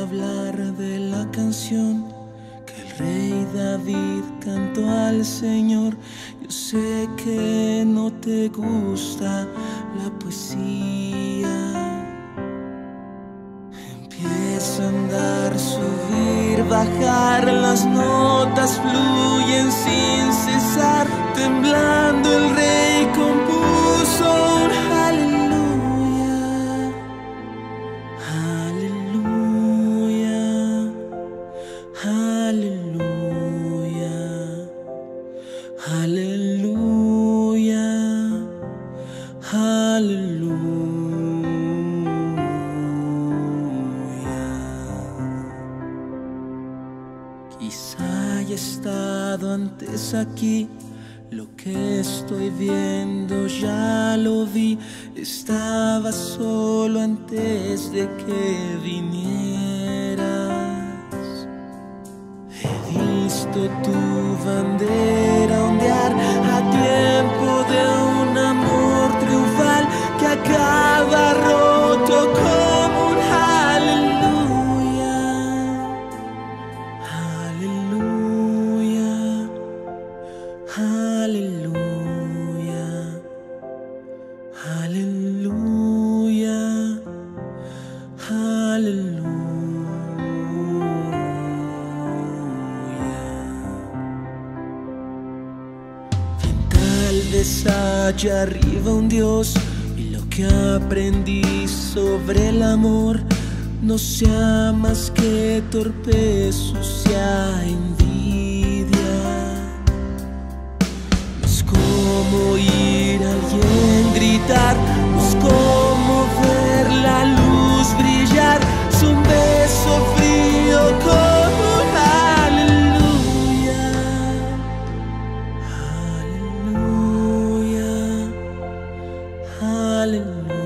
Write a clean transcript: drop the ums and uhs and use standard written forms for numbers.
hablar de la canción que el rey David cantó al Señor. Yo sé que no te gusta la poesía. Empieza a andar, subir, bajar, las notas fluyen sin cesar. Temblando el rey compuso un aleluya, aleluya, aleluya, aleluya, aleluya. Quizá haya estado antes aquí. Lo que estoy viendo ya lo vi. Estaba solo antes de que vinieras. He visto tu bandera ondear a tiempo de un amor triunfal que acaba roto como un aleluya, aleluya, aleluya, aleluya, aleluya. Bien, tal vez allá arriba un Dios, y lo que aprendí sobre el amor no sea más que torpe, sucia envidia. Como oír a alguien gritar, no es como ver la luz brillar. Es un beso frío como un aleluya, aleluya, aleluya.